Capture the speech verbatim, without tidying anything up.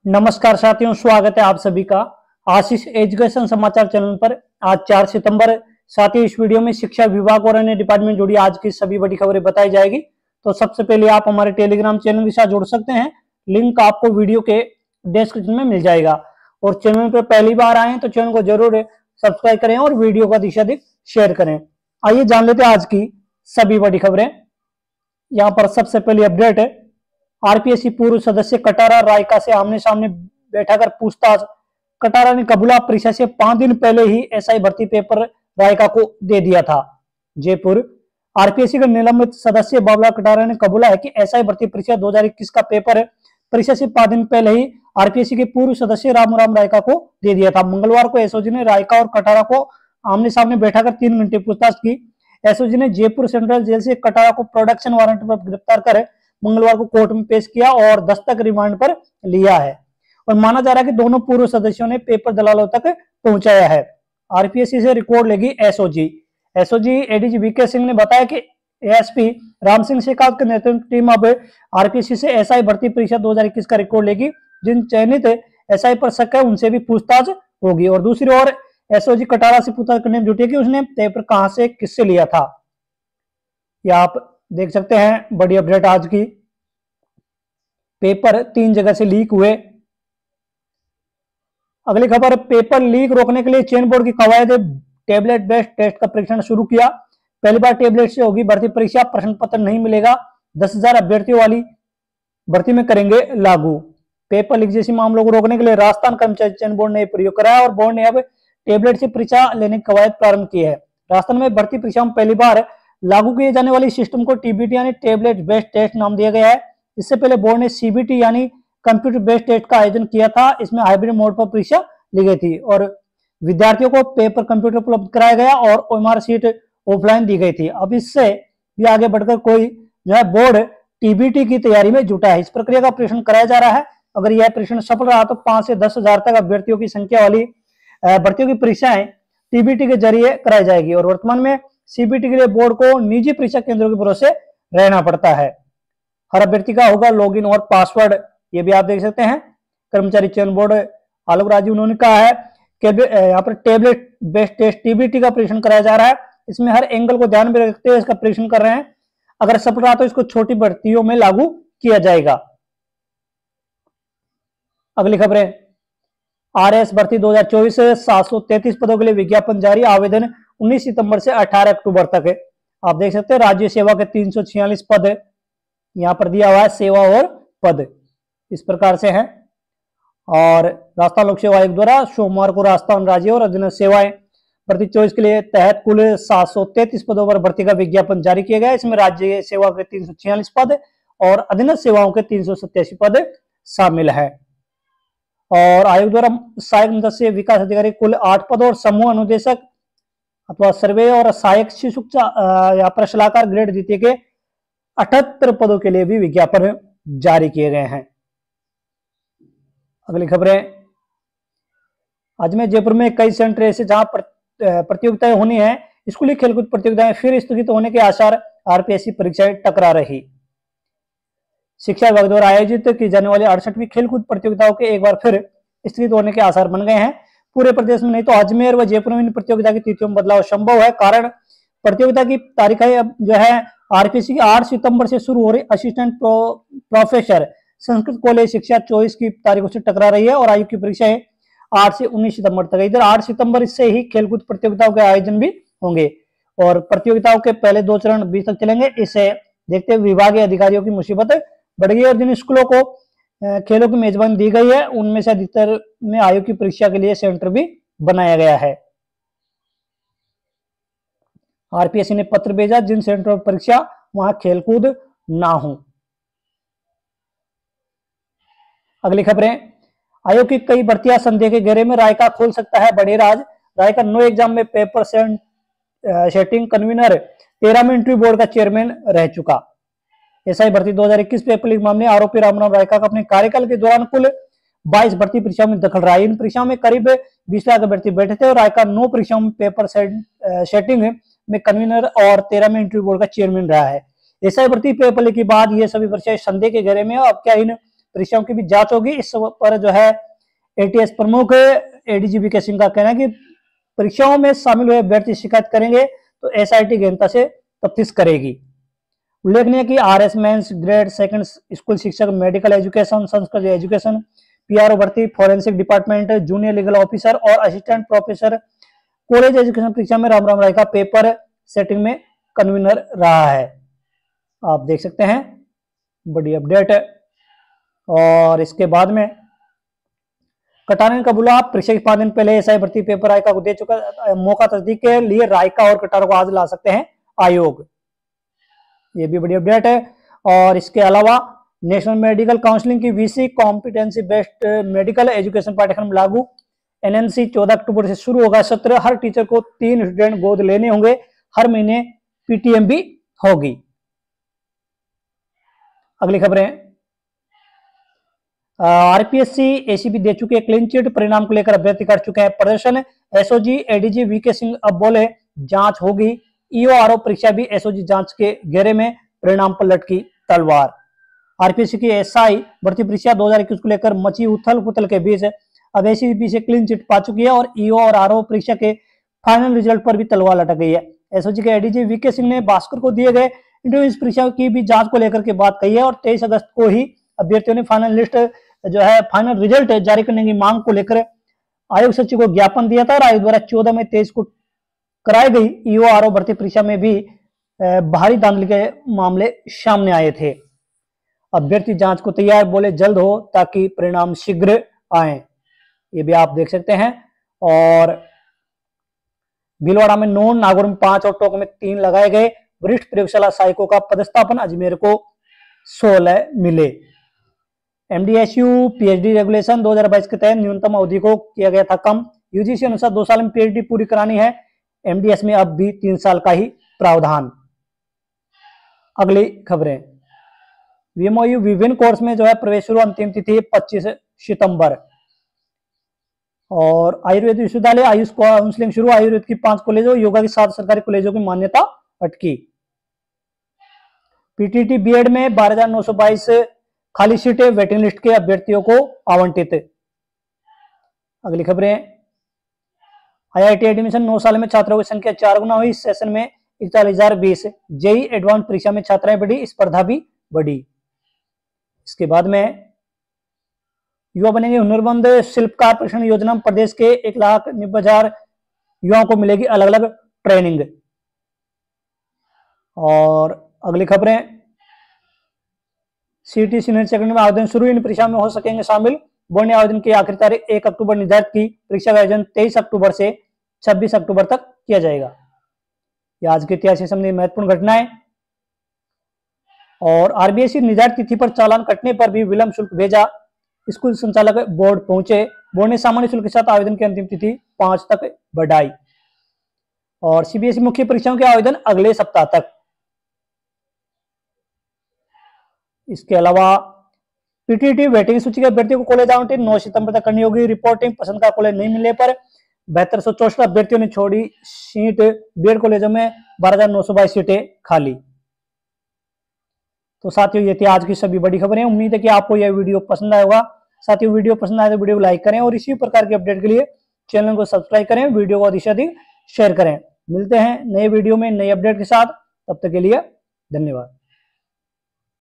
नमस्कार साथियों, स्वागत है आप सभी का आशीष एजुकेशन समाचार चैनल पर। आज चार सितंबर। साथियों, इस वीडियो में शिक्षा विभाग और अन्य डिपार्टमेंट जुड़ी आज की सभी बड़ी खबरें बताई जाएगी। तो सबसे पहले आप हमारे टेलीग्राम चैनल के साथ जुड़ सकते हैं। लिंक आपको वीडियो के डिस्क्रिप्शन में मिल जाएगा। और चैनल पर पहली बार आए तो चैनल को जरूर सब्सक्राइब करें और वीडियो का अधिकाधिक शेयर करें। आइए जान लेते हैं आज की सभी बड़ी खबरें। यहाँ पर सबसे पहली अपडेट है, आरपीएससी पूर्व सदस्य कटारा रायका से आमने सामने बैठाकर पूछताछ। कटारा ने कबूला परीक्षा से पांच दिन पहले ही एसआई भर्ती पेपर रायका को दे दिया था। जयपुर, आरपीएससी के निलंबित सदस्य बाबला कटारा ने कबूला है कि एसआई भर्ती परीक्षा दो हजार इक्कीस का पेपर परीक्षा से पांच दिन पहले ही आरपीएससी के पूर्व सदस्य रामूराम रायका को दे दिया था। मंगलवार को एसओजी ने रायका और कटारा को आमने सामने बैठाकर तीन घंटे पूछताछ की। एसओजी ने जयपुर सेंट्रल जेल से कटारा को प्रोडक्शन वारंट पर गिरफ्तार कर मंगलवार को कोर्ट में पेश किया और दस तक रिमांड पर लिया है। और माना जा रहा है कि दोनों पूर्व सदस्यों ने पेपर दलालों तक पहुंचाया है। आरपीएससी से रिकॉर्ड लेगी SOG. SOG ADG VK Singh ने बताया कि एएसपी राम सिंह शेखावत के नेतृत्व टीम अब आरपीएससी से एसआई भर्ती परीक्षा दो हजार इक्कीस का रिकॉर्ड लेगी। जिन चयनित एसआई पर शक है उनसे भी पूछताछ होगी। और दूसरी ओर एसओजी कटारा से पूछताछ करने में जुटी कि उसने पेपर कहां से किससे लिया था। यह आप देख सकते हैं बड़ी अपडेट आज की। पेपर तीन जगह से लीक हुए। अगली खबर, पेपर लीक रोकने के लिए चयन बोर्ड की कवायद टेबलेट बेस्ड टेस्ट का परीक्षण शुरू किया। पहली बार टेबलेट से होगी भर्ती परीक्षा, प्रश्न पत्र नहीं मिलेगा। दस हजार अभ्यर्थियों वाली भर्ती में करेंगे लागू। पेपर लीक जैसे मामलों को रोकने के लिए राजस्थान कर्मचारी चयन बोर्ड ने प्रयोग कराया और बोर्ड ने अब टेबलेट से परीक्षा लेने की कवायद प्रारंभ की है। राजस्थान में भर्ती परीक्षा में पहली बार लागू किए जाने वाली सिस्टम को टीबीटी यानी टेबलेट बेस्ड टेस्ट नाम दिया गया है। इससे पहले बोर्ड ने सीबीटी यानी कंप्यूटर बेस्ड टेस्ट का आयोजन किया था। इसमें हाइब्रिड मोड पर परीक्षा ली गई थी और विद्यार्थियों को पेपर कंप्यूटर उपलब्ध कराया गया और ओएमआर सीट ऑफलाइन दी गई थी। अब इससे भी आगे बढ़कर कोई जो है बोर्ड टीबीटी की तैयारी में जुटा है। इस प्रक्रिया का परीक्षण कराया जा रहा है। अगर यह परीक्षण सफल रहा तो पांच से दस हजार तक अभ्यर्थियों की संख्या वाली भर्तियों की परीक्षाएं टीबीटी के जरिए कराई जाएगी। और वर्तमान में सीबीटी के लिए बोर्ड को निजी परीक्षा केंद्रों के भरोसे रहना पड़ता है। हर अभ्यर्थी का होगा लॉगिन और पासवर्ड, ये भी आप देख सकते हैं। कर्मचारी चयन बोर्ड आलोक राजू उन्होंने कहा है कि यहाँ पर टेबलेट बेस्ड टेस्ट टीबीटी का परीक्षण कराया जा रहा है। इसमें हर एंगल को ध्यान में रखते हुए इसका परीक्षण कर रहे हैं। अगर सफल रहा तो इसको छोटी भर्तियों में लागू किया जाएगा। अगली खबरें, आरएस भर्ती दो हजार चौबीस से सात सौ तैंतीस पदों के लिए विज्ञापन जारी। आवेदन उन्नीस सितंबर से अठारह अक्टूबर तक है। आप देख सकते हैं राज्य सेवा के तीन सौ छियालीस पद यहाँ पर दिया हुआ है। सेवा और पद इस प्रकार से हैं। और राजस्थान लोक सेवा आयोग द्वारा सोमवार को राजस्थान राज्य और अधीनस्थ सेवाएं भर्ती चौबीस के लिए तहत कुल सात सौ तैंतीस पदों पर भर्ती का विज्ञापन जारी किया गया। इसमें राज्य सेवा के तीन सौ छियालीस पद और अधीनस्थ सेवाओं के तीन सौ सत्तासी पद शामिल है। और आयोग द्वारा सहायक सदस्य विकास अधिकारी कुल आठ पद और समूह अनुदेशक अथवा सर्वे और सहायक शिशु या प्रश्लाकार ग्रेड द्वितीय के अठहत्तर पदों के लिए भी विज्ञापन जारी किए गए हैं। अगली खबरें, अजमेर जयपुर में कई सेंटर ऐसे जहां प्रतियोगिताएं होनी है। स्कूली खेलकूद प्रतियोगिताएं फिर स्थगित होने के आसार। आरपीएससी परीक्षाएं टकरा रही। शिक्षा विभाग द्वारा आयोजित की जाने वाली अड़सठवीं खेलकूद प्रतियोगिताओं के एक बार फिर स्थगित होने के आसार बन गए हैं। पूरे प्रदेश में नहीं तो अजमेर व जयपुर में प्रतियोगिता की तिथियों में बदलाव संभव है। कारण प्रतियोगिता की तारीखें अब जो है आरपीएससी की आठ सितंबर से शुरू हो रही assistant pro, professor Sanskrit college शिक्षा चौबीस की तारीखों से टकरा रही है। और आयोग की परीक्षाएं आठ से उन्नीस सितंबर तक। इधर आठ सितंबर से ही खेलकूद प्रतियोगिताओं के आयोजन भी होंगे और प्रतियोगिताओं के पहले दो चरण बीस तक चलेंगे। इसे देखते हुए विभागीय अधिकारियों की मुसीबत बढ़ गई और जिन स्कूलों को खेलों की मेजबानी दी गई है उनमें से अधिकतर में आयोग की परीक्षा के लिए सेंटर भी बनाया गया है। आरपीएससी ने पत्र भेजा जिन सेंटर पर परीक्षा वहां खेलकूद ना हो। अगली खबरें, आयोग की कई भर्तियां संदेह के घेरे में। रायका खोल सकता है बड़े राज। रायका नो एग्जाम में पेपर सेटिंग कन्वीनर, तेरह में इंटरव्यू बोर्ड का चेयरमैन रह चुका। एसआई भर्ती दो हजार इक्कीस पेपर लीक मामले आरोपी रामूराम रायका का अपने कार्यकाल के दौरान कुल बाईस भर्ती परीक्षाओं में दखल रहा है। इन परीक्षाओं में करीब बीस लाख अभ्यर्थी बैठे थे और रायका नौ परीक्षाओं में पेपर सेटिंग में कन्वीनर और तेरह में इंटरव्यू बोर्ड का चेयरमैन रहा है। एसआई भर्ती पेपर लीक के बाद ये सभी परीक्षाएं संदेह के घेरे में। अब क्या इन परीक्षाओं की भी जांच होगी। इस पर जो है एटीएस प्रमुख एडीजी वीके सिंह का कहना है कि परीक्षाओं में शामिल हुए अभ्यर्थी शिकायत करेंगे तो एसआईटी गहनता से तफ्तीश करेगी। उल्लेखनीय कि RS mains, grade second school शिक्षक, medical education, Sanskrit education, PRO भर्ती, forensic department, junior legal officer और असिस्टेंट प्रोफेसर कॉलेज एजुकेशन परीक्षा में राम राम राय का पेपर सेटिंग में कन्वीनर रहा है। आप देख सकते हैं, बड़ी अपडेट है। और इसके बाद में कटारे ने कबूला, परीक्षा के पांच दिन पहले एसआई भर्ती पेपर रायका को दे चुका। मौका तस्दीक के लिए रायका और कटारा को आज ला सकते हैं आयोग। ये भी बड़ी अपडेट है। और इसके अलावा नेशनल मेडिकल काउंसिलिंग की VC competency based medical education पाठ्यक्रम लागू। एनएनसी चौदह अक्टूबर से शुरू होगा सत्र। हर टीचर को तीन स्टूडेंट गोद लेने होंगे। हर महीने पीटीएम भी होगी। अगली खबरें, आरपीएससी एसीबी दे चुके क्लीन चिट, परिणाम को लेकर अभ्यर्थी कर चुके हैं प्रदर्शन। एसओजी एडीजी वीके सिंह अब बोले जांच होगी। ईओ आरओ परीक्षा भी एसओजी जांच के घेरे में, परिणाम पर लटकी तलवार। आरपीएससी की एसआई भर्ती परीक्षा दो हज़ार इक्कीस को लेकर मची उथल पुथल के बीच अब एसीबी से क्लीन चिट पा चुकी है और ईओ और आरओ परीक्षा के फाइनल रिजल्ट पर भी तलवार लटक गई है। एसओजी के एडीजी वीके सिंह ने भास्कर को दिए गए इंटरव्यू इस परीक्षा की भी जांच को लेकर के बात कही है और तेईस अगस्त को ही अभ्यर्थियों ने फाइनल लिस्ट जो है फाइनल रिजल्ट जारी करने की मांग को लेकर आयोग सचिव को ज्ञापन दिया था और आयोग द्वारा चौदह में तेईस को कराई गई ईओ आरओ भर्ती परीक्षा में भी भारी धांधली के मामले सामने आए थे। अभ्यर्थी जांच को तैयार, बोले जल्द हो ताकि परिणाम शीघ्र आए। ये भी आप देख सकते हैं। और भीलवाड़ा में नौ, नागौर में पांच और टोंक में तीन लगाए गए। वरिष्ठ प्रयोगशाला सहायकों का पदस्थापन, अजमेर को सोलह मिले। एमडीएसयू पीएचडी रेगुलेशन दो हज़ार बाईस के तहत न्यूनतम अवधि को किया गया था कम। यूजीसी अनुसार दो साल में पीएचडी पूरी करानी है। एमडीएस में अब भी तीन साल का ही प्रावधान। अगली खबरें, वीएमओयू विभिन्न कोर्स में जो है प्रवेश शुरू, अंतिम तिथि पच्चीस सितंबर। और आयुर्वेद विश्वविद्यालय आयुष काउंसलिंग शुरू, आयुर्वेद की पांच कॉलेजों, योगा की सात सरकारी कॉलेजों की मान्यता अटकी। पीटीटी बीएड में बारह हजार नौ सौ बाईस खाली सीटें वेटिंग लिस्ट के अभ्यर्थियों को आवंटित। अगली खबरें, आईआईटी एडमिशन नौ साल में छात्रों की संख्या चार गुना हुई। इस सेशन में इकतालीस हजार बीस। जेई एडवांस परीक्षा में छात्राएं बढ़ी, स्पर्धा भी बढ़ी। इसके बाद में युवा बनेंगे हुनरमंद, शिल्पकार प्रशिक्षण योजना में प्रदेश के एक लाख नब्बे हजार युवाओं को मिलेगी अलग अलग ट्रेनिंग। और अगली खबरें, सीटी सीनियर सेकेंडरी में आवेदन शुरू, इन परीक्षा में हो सकेंगे शामिल। बोर्ड ने आवेदन की आखिरी तारीख एक अक्टूबर निर्धारित की। परीक्षा का आयोजन तेईस अक्टूबर से छब्बीस अक्टूबर तक किया जाएगा। यह आज के इतिहास से संबंधित महत्वपूर्ण घटनाएं। और आरबीआई निर्धारित तिथि पर चालान कटने पर भी विलंब शुल्क भेजा, स्कूल संचालक बोर्ड पहुंचे। बोर्ड ने सामान्य शुल्क के साथ आवेदन की अंतिम तिथि पांच तक बढ़ाई। और सीबीएसई मुख्य परीक्षाओं के आवेदन अगले सप्ताह तक। इसके अलावा पीटीटी वेटिंग सूची के अभ्यर्थियों को कॉलेज आवंटित नौ सितंबर तक करनी होगी। रिपोर्टिंग, पसंद का कॉलेज नहीं मिलने पर बहत्तर सौ चौसठ अभ्यर्थियों ने छोड़ी सीट। बीएड कॉलेजों में बारह हजार नौ सौ बाईस सीटें खाली। तो साथियों, ये थी आज की सभी बड़ी खबरें। उम्मीद है कि आपको यह वीडियो पसंद आया होगा। साथियों, वीडियो पसंद आए तो वीडियो को लाइक करें और इसी प्रकार के अपडेट के लिए चैनल को सब्सक्राइब करें, वीडियो को अधिक से अधिक शेयर करें। मिलते हैं नए वीडियो में नए अपडेट के साथ, तब तक के लिए धन्यवाद।